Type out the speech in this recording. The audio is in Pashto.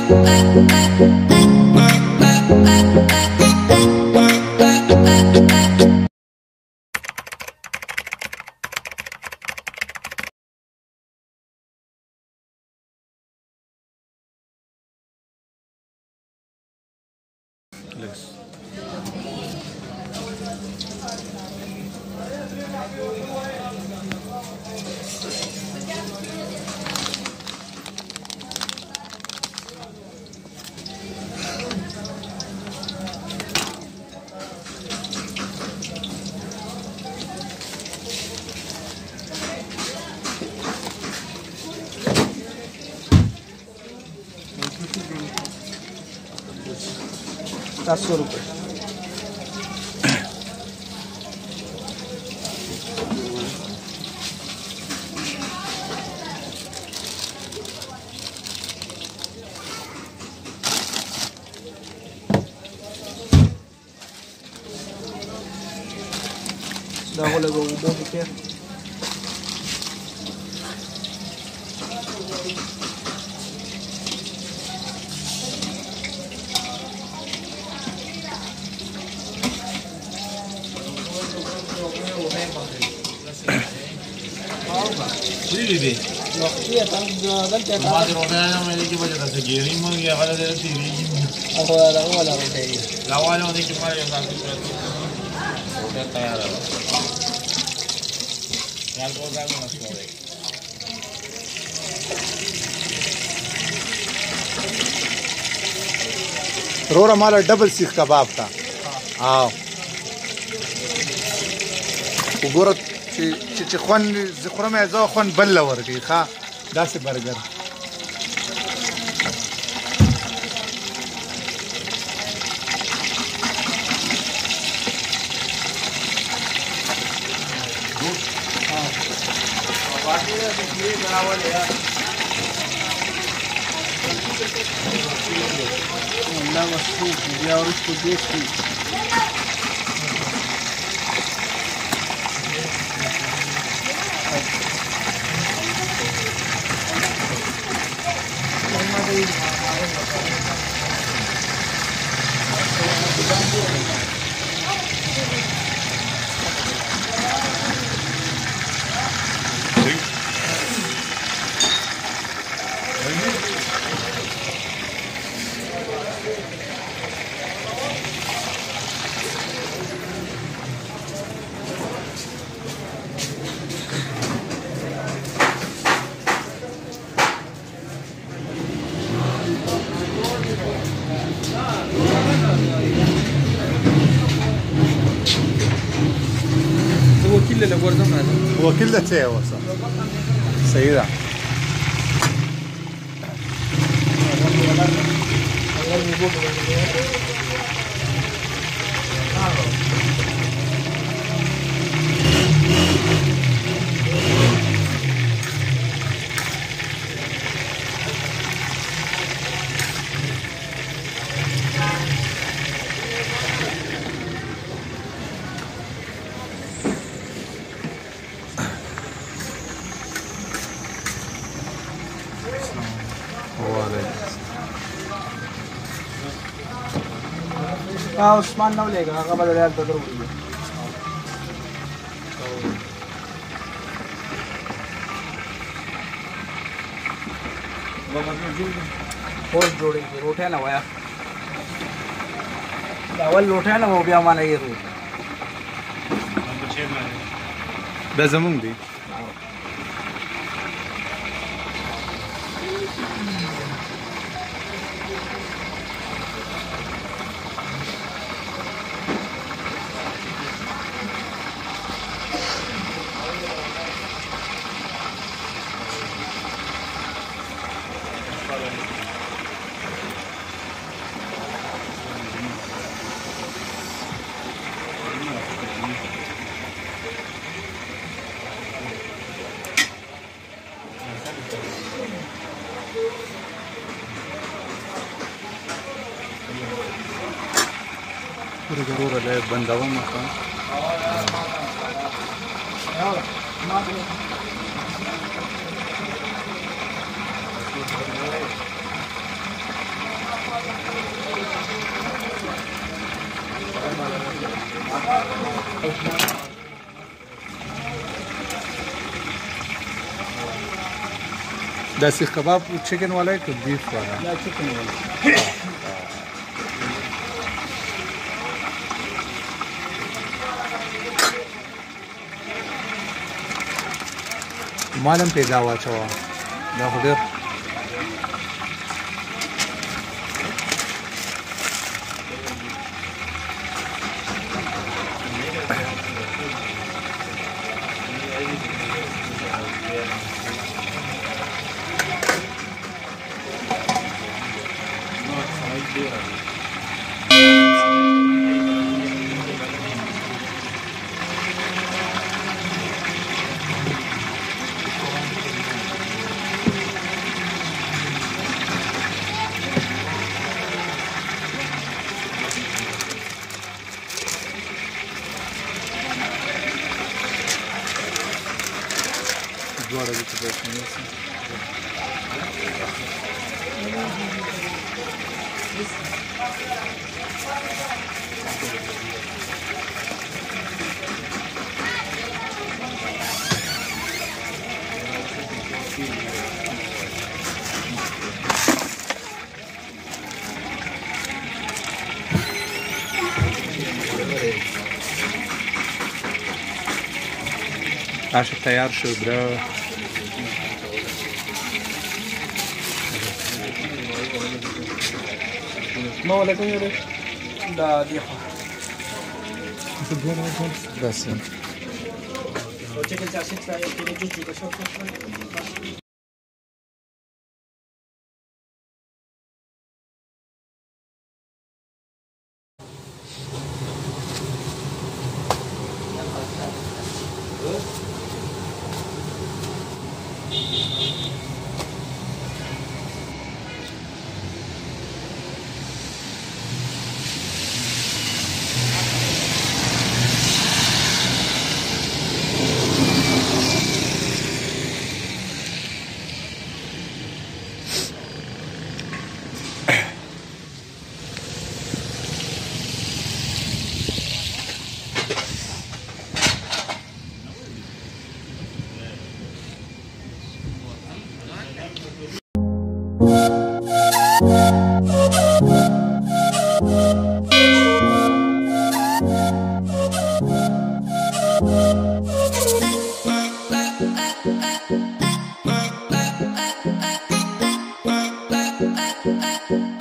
₹700 دا ولګو اوبو کې دي وختي ته دلته ما دې روټه مې دې کې بجه تاسو ګیرې مې هغه دې تیری او دا ولا روټه لا واله دې کې پاره یو تاسو ته تیار ده یال کو ځانو مسوي رورا مالا ډبل سیخ کباب تا او وګوره چې خوان زخره مې ځو خوان بل ورګي ښا داسې برګر والله مصروف بیا ورسته دې شي وکیل د څه وسه صحیح ده عثمان نو لګا هغه بدل یاد بدر وړي اور جوړي روټه نه وایا دا ول روټه نه و بیا ما نه یې رو دا زمونږ دی ضرور له بنداوم مخه دا سیخ کباب چکن والا ہے کہ بیف والا؟ یا چکن والا. مالم پیدا واچوه دا خو ډېر دواړه دې ته باید ونیسي. عاشق تیار شو برو. ما ولا کوي دا دی خو بس او چکن چاشي څه یو کې جوړ جوړ شو. Bye.